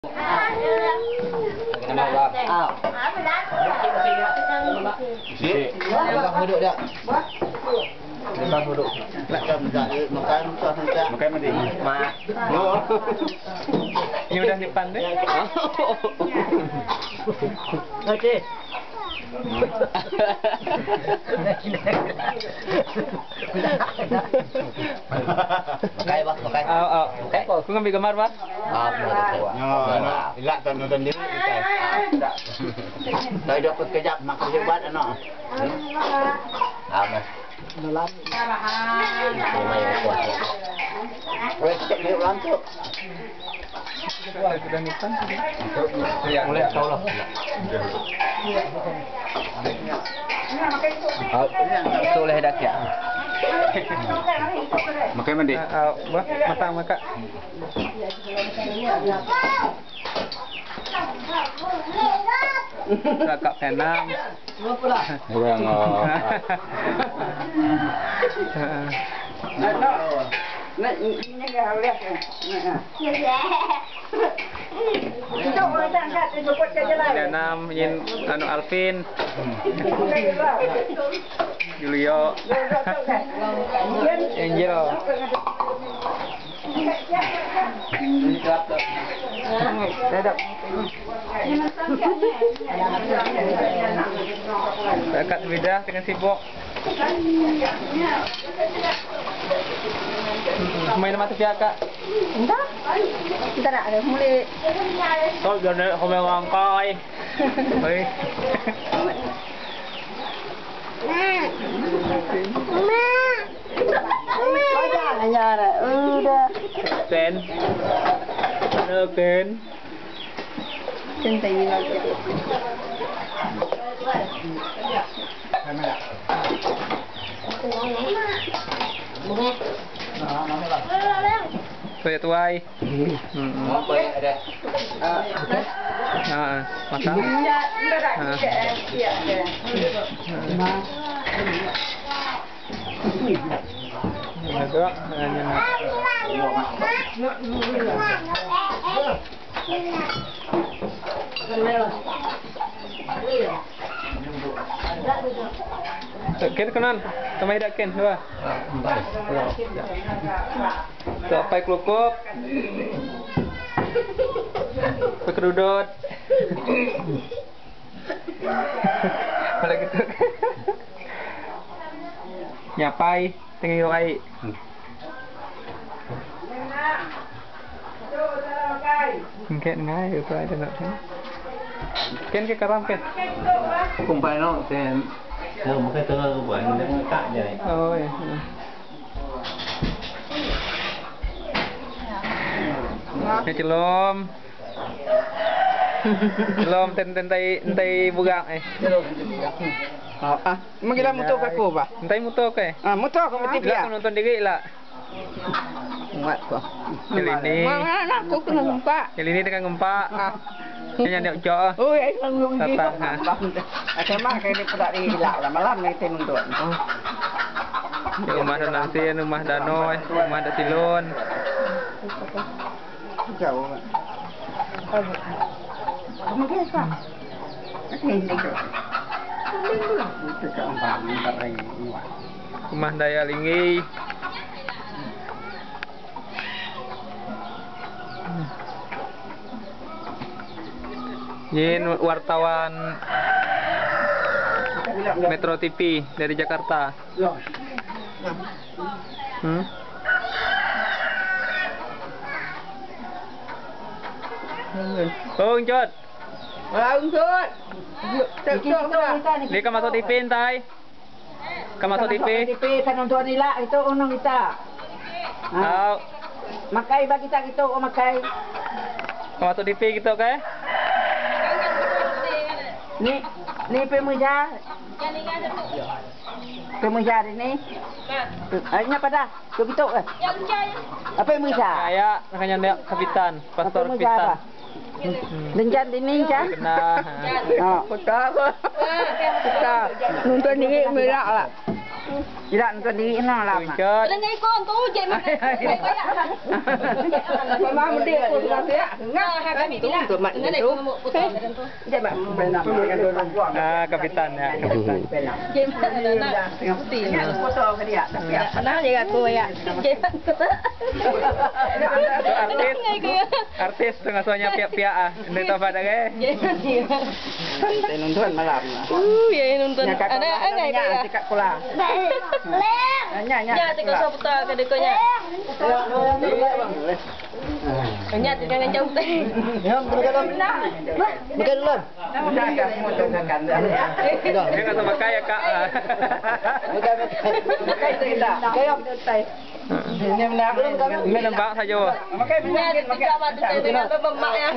Duduk dia. Lepas duduk. Makan mandi. Mak. Ini udah simpan deh. Okey. Pakai bah, pakai. Aku ngambil gambar bah. Ilak tu nonton diri. Saya dapat kejap nak kerja buat anak. Mas. Dalam. Memang kuat. Wes cek ni orang tu. Sudah simpan. Mulai insyaallah. Soleh dah kya. Makai mandi. Bah, matang maka. Kakak penam. Orang Nak ini dia lihat kan. Itu orang tak jemput kerja lain. Penam yin anu Alvin. Julio. Angel. Sedap. Kakak beda dengan sibuk. Main mati pihak kak. Entah. Kita nak ada mulai. Thôi giờ này hôm nay ngon coi. Ơi. Hanya ada. Udah. Ken. Halo Ken. Cintai lagi. Saya tuai. Apa yang ada? Makan. Ada Ken kanan, kamay dak Ken, ba? Sampai kelukup. Pekerudut. Malah gitu. Nyapai, tinggal ai. Ken ngai, itu ada nak kan? Ken ke karam Ken? Kumpai no, sen. Mungkin tengah buat dengan kak je. Oh ya. Ini celom. Celom tentai bugang Mengira motor aku bah. Tentai motor ke? Motor aku mesti Aku nonton diri lah. Muat ko. Kali ini. Mana aku kena gempa. Kali ini dengan gempa. Kanya nak jauh. Oh, ai ngomong gitu. Datang. Ada mak kayak ni pula hilak lah malam ni tenun. Rumah Danansin, rumah Danoy, rumah Datilon. Jauh. Kamu ke apa? Ini ke. Itu ke empat ini. Rumah Daya Linggi. Ini wartawan Metro TV dari Jakarta. Oh, Uncut. Uncut. Dia kan masuk TV entai. Kan masuk TV. TV kan nonton nila itu unang kita. Tahu. Makai bagi kita gitu, makai. Kan masuk TV gitu ke? Ni pemuja. Pemuja ini. Hanya pada begitu ke? Apa pemuja? Kayak makanya dia kapitan, pastor kapitan. Lenjan ini kan? Kena. Betul. Betul. Nonton ini merah lah. Tidak nonton diri nah lama. Puncet. Dengan kon tu je mana. Mama mesti aku saya. Nah, kami bilang. Dengan aku mau potong dengan tu. Dia mak benar. Ah, kapitan ya, kapitan. Je mana nak putih. Foto ke dia. Tapi Nah, je aku ya. Je Artis tengah soalnya pihak-pihak ah. Ini tahu pada ke? saya nonton malam. Ya nonton. Ada angai ke? Cakap pula. Ya, tengok saya putar ke dekonya. Banyak dengan jauh teh. Ya, bergelam. Bergelam. Dia kata pakai ya kak. Makai tidak. Kayak tai. Ini benar belum kan? Ini nampak saja. Makai Ini tidak mati saya dengan bemak ya.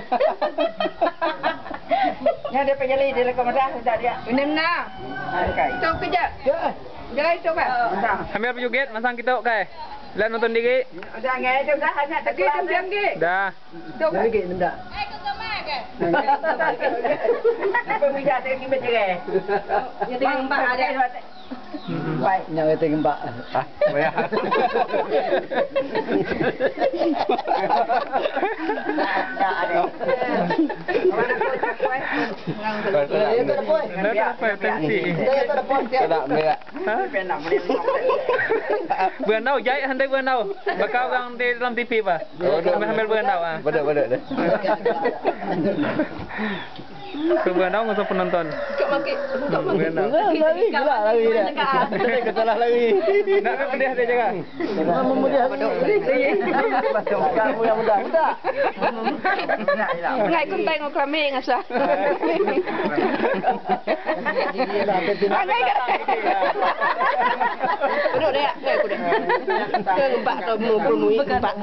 Nya dia penjali dia rekomendasi sudah dia. Ini benar. Makai. Coba kejap. Jangan coba. Ambil apa juga? Masang kita ke? Lihat nonton diri. Udah ngai tu dah hanya tak diam ke. Dah. Coba lagi benda. Kau kemana ke? Apa bija saya pergi bercerai. Dia tengah mbak ada. Baik. Nyawa tengok mbak. Ah, bayar. Tak ada. Mana kau cakap? Dia tak ada poin. Dah apa tensi? Dia tak ada poin. Tak ada merah. Ha? Penam boleh. Berenau jai handai berenau. Bakal orang di dalam TV apa? Ambil berenau ah. Betul. Ke berenau ngusah penonton. Kau makin. Berenau. Lari dia. Kita lari. Nak ke pedih dia jaga. Memudah. Kamu yang mudah. Ngai kun tengok kami ngasa. Duduk dia. Aku dah. Ke mbak atau mu mbak.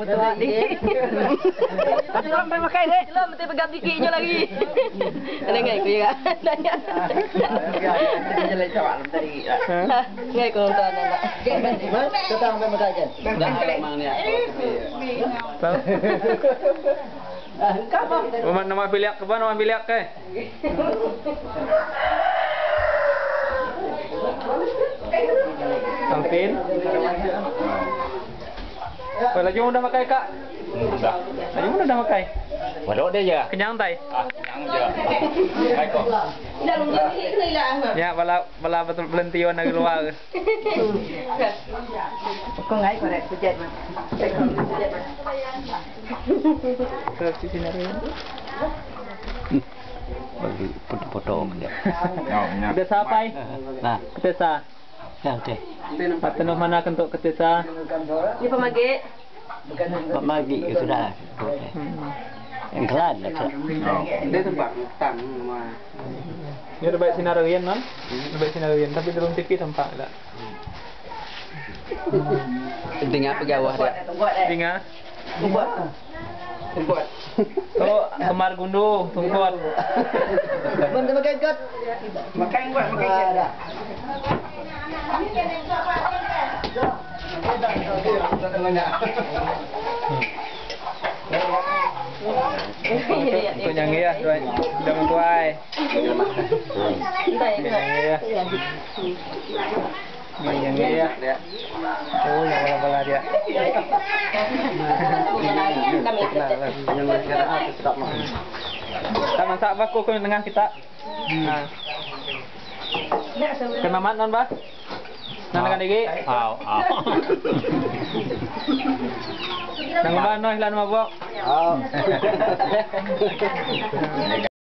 Belum pakai deh. Belum mesti pegang gigi je lagi. Ada ngai ku ya. Tanya. Jalan jawab tadi. Ngai ku nonton anak. Kita ambil makan kan. Dah mang ni. Tahu? Rumah nama biliak ke mana nama biliak ke? Sampin. Kalau jom dah makai kak. Dah. Jom dah makai. Waduh dia je. Kenyang tai. Kenyang je. Baik kok. Dah lungguh ni lah. Ya, bala betul belention dari luar. Kau ngai kau nak pujet mah. Terus di sini ada. Bagi foto dia. Kita sampai. Nah, Kita sa. ya okey. Patenoh mana kentuk kita. Ni pemagik. Pak Magi sudah. Yang kelan lah. Dia tempat tang mah. Ini ada baik sinarian non? Baik sinarian tapi dalam TV tampak tak. Dengar pegawai dia. Tinggal. Tempat. Oh, kemar gundu, tungkot. Benda makan kat. Makan buat makan. Ada. Untuk nyanyi ya, sudah mentuai. Nyanyi ya. Nyanyi ya. Oh, yang bola-bola dia. Tak masak apa kau tengah kita. Nah. Kena mat non ba? Nang dengan digi. Au. Nang ba no ihlan mabok. Au.